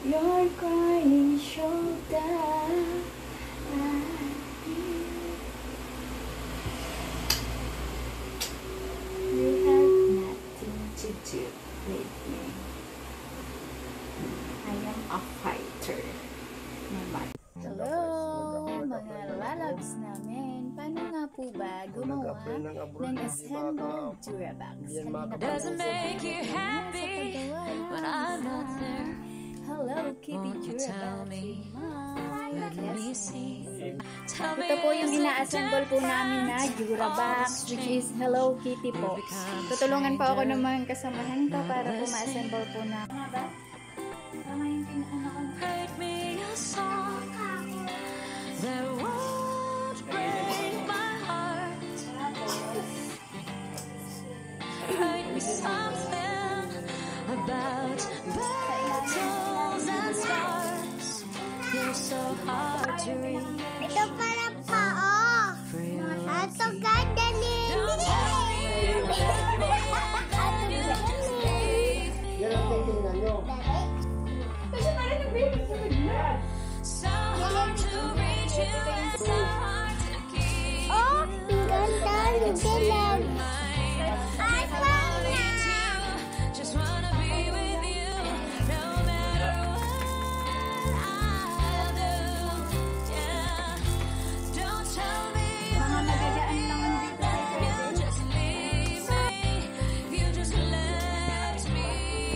Your crying shoulder. You have nothing to do with me. I am a fighter. Hello, mga lalabs namin. Paano nga po ba gumawa ng assembled Durabox? Doesn't make you happy when I'm not there. Hello, Kitty Durabox. Ito po yung ina-assemble po namin na Durabox, which is Hello Kitty po. Tutulungan po ako ng mga kasamahan ko para po ma-assemble po na. Tama yung pinaka-ano ko. Write me a song that won't break my heart. Write me something about battles and scars. You're so hard to read. Ito para pao. Ato ganda ni. So hard to reach you, so hard to keep. Oh, ganda ni Dilan. Just wanna be with you, no matter what I do. Yeah, don't tell me Mga nagagaan lang ang dito. you just leave me. You just left me.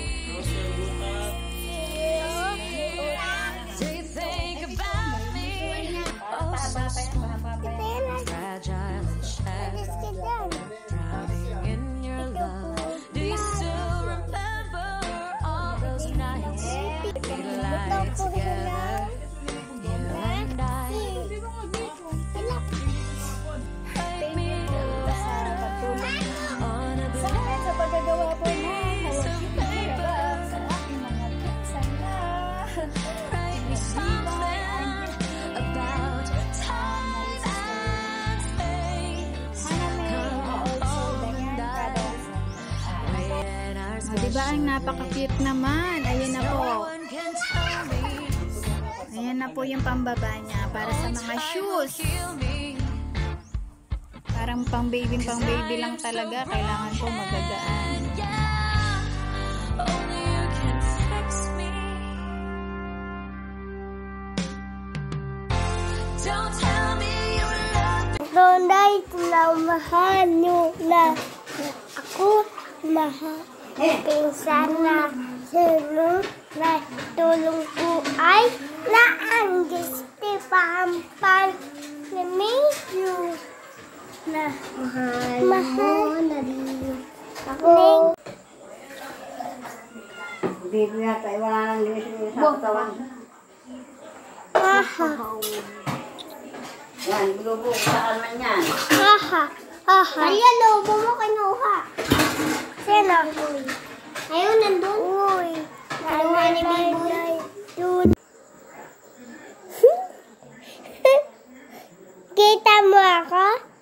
Do you think about me? Oh, so fragile and shattered, drowning in your love. Do you still remember all those nights we lied together, you and I? Take me to on a Salamat sa paggagawa po na Hello Kitty Durabox sa aking mga pinsan na. write me something about time and space. When our Diba ang napaka-cute naman? Ayan na po. one can tell me, Ayan na po yung pambaba niya para sa mga shoes. kill me. Parang pang baby lang talaga. Kailangan po magagaan. Yeah, only you can fix me. Don't tell me you love me. Donday mahal nyo na ako mahal. Pinsan na sunod na tulong ko ay naanggis di pampal na medyo na mahal na rin ako. Baby yata, wala nang linis sa katawan. Haha, Yan, bulubo, saan man yan? haha, haha. Kaya lobo mo kinuha. Sino? Ayaw nandun. Uy. Nakuha ni Biboy. Dun. Kita mo ako?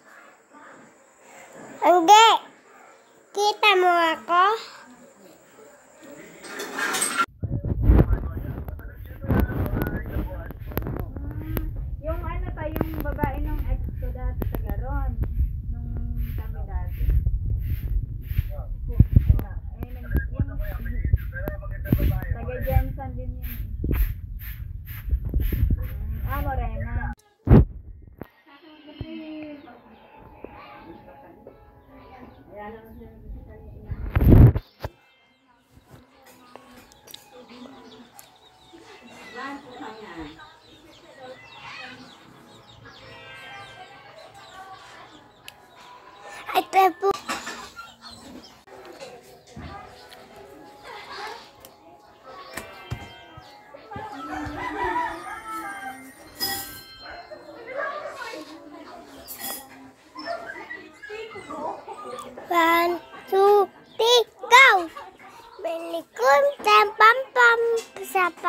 Hindi. Kita mo ako? Yung ano tayo, yung babae ng ex ko dati sa Garon. Nung kami dati. Taga Jensen din yun. Morena. Ay, Pepo. One, two, three, go! Belikon, pam sa pa.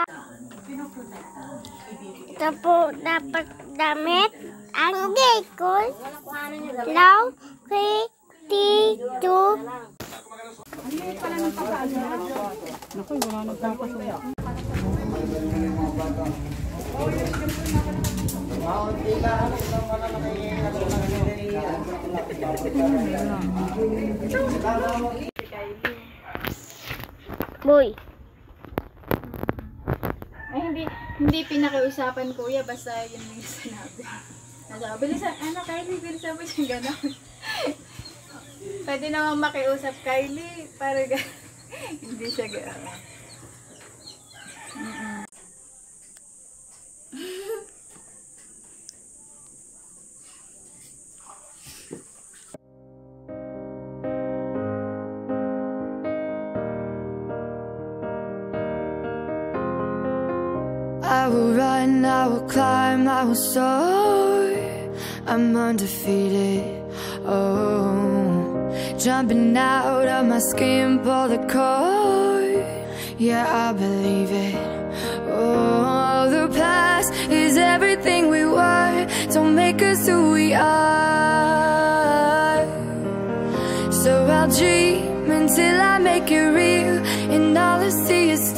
Ito po dapat damit. Ang gekol. Law, three, two. Naku, wala nagpapasuya. Boy. Ay, hindi pinakiusapan kuya, basta yun yung sinabi. Nasa, bilisan, Kylie, bilisan mo siya gano'n. Pwede naman makiusap, Kylie, para hindi siya gano'n. I will run, I will climb, I will soar. I'm undefeated. Oh, jumping out of my skin, pull the cord. Yeah, I believe it. Oh, the past is everything we were. Don't make us who we are. So I'll dream until I make it real, and all I see is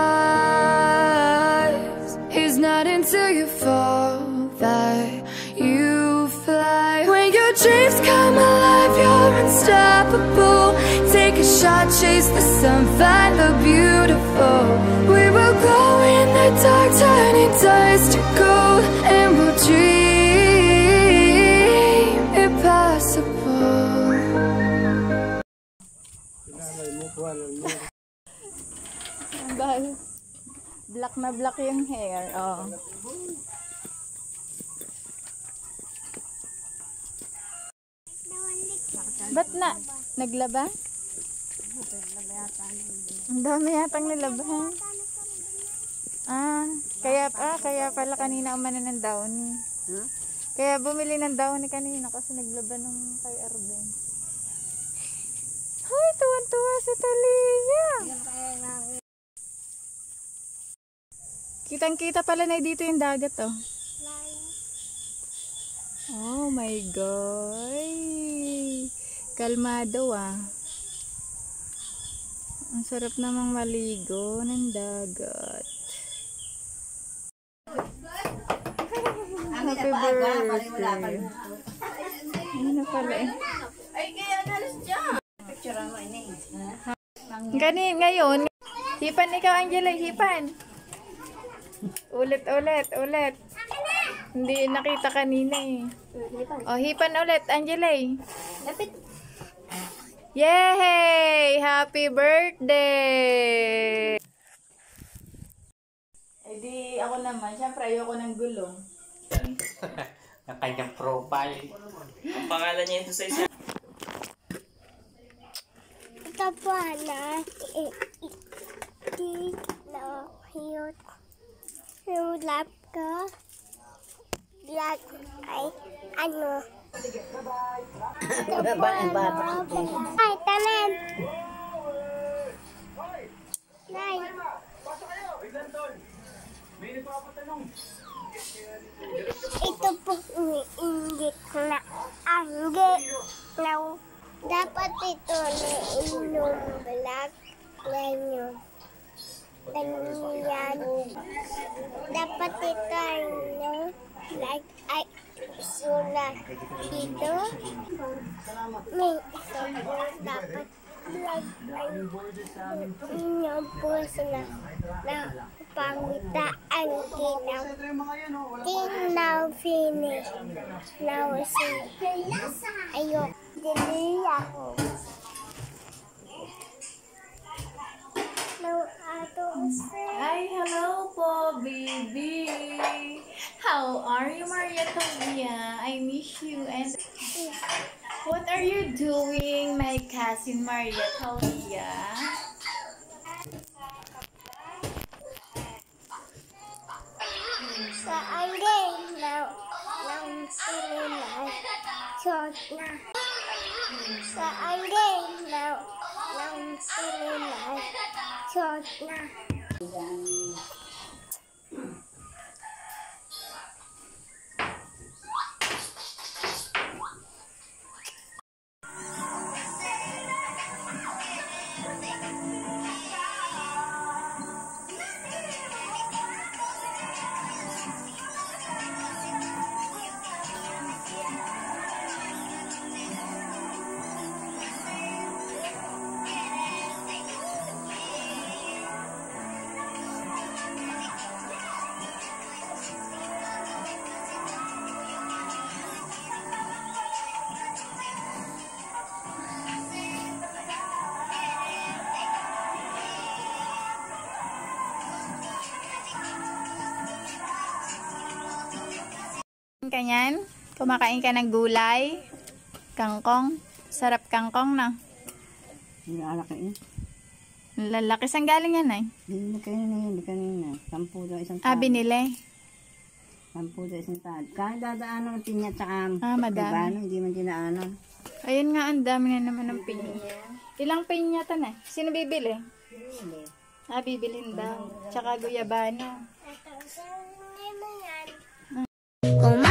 stars. It's not until you fall that you fly. When your dreams come alive, you're unstoppable. Take a shot, chase the sun, find the beautiful. We will glow in the dark, turning dust to gold, and we'll dream impossible. Black na black yung hair. Oh. Ba't na? Naglaba? Ang dami yatang nilabahan. Kaya pala kanina umano ng downy. Kaya bumili ng downy kanina kasi naglaba nung kay Arben. Hoy, tuwan-tuwa si Talia. Kitang-kita pala na dito yung dagat, oh. Oh my God. Kalmado, ah. Ang sarap namang maligo ng dagat. Happy birthday. Ano na pala eh. Ay, kaya nalis dyan. Picture mo ini. Ngayon. Hipan ikaw, Angela. Hipan. Ulit. Hindi nakita kanina eh. Oh, hipan ulit, Angela. Yay! Happy birthday! Eh di ako naman, syempre ayoko ng gulong. Ang kanyang profile. Ang pangalan niya ito sa isa. Ito po na yung lap ko. Lag ay ano. Ay, tanan. Nay. Ito po iniinggit na angge. Now, dapat ito na inom black ngayon. Ganyan. Dapat ito ano, like ay sulat dito. May ito po dapat like ay inyong po sila na pangitaan tinaw. Tinaw finish. Now si ayok. Dili ako. Hi, hello po, baby. How are you, Maria Talia? I miss you. And what are you doing, my cousin Maria Talia? Sa angin na silunay short na. Sa angin na silunay short na. niyan? Kumakain ka ng gulay? Kangkong? Sarap kangkong, no? Hindi alaki yun. Ang lalaki. Saan galing yan, ay? Hindi kanina. 10 daw isang Ah, binili. 10 daw isang taal. Kahit dadaanan ng pinya tsaka Madami. ibano, hindi man dinaanan. Ayun nga, ang dami na naman ng pinya. Ilang pinya ta na? Sino bibili? Bibilhin daw. Tsaka guyabano. Ito, saan mo yan? Kung